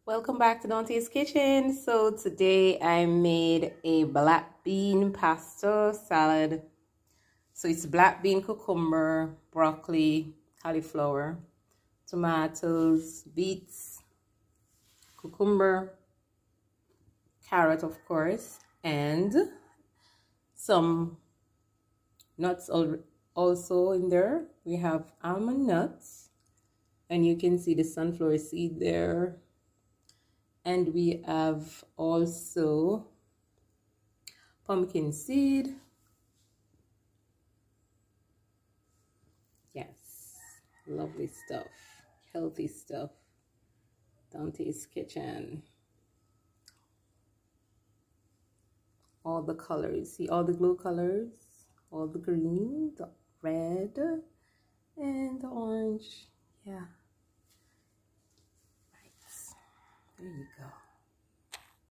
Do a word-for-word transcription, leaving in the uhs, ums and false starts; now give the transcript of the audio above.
Welcome back to Dante's Kitchen. So today I made a black bean pasta salad. So it's black bean, cucumber, broccoli, cauliflower, tomatoes, beets, cucumber, carrot of course, and some nuts also in there. We have almond nuts, and you can see the sunflower seed there. And we have also pumpkin seed. Yes, lovely stuff, healthy stuff. Dante's Kitchen. All the colors, see all the glow colors, all the green, the red, and the orange. Yeah. There you go.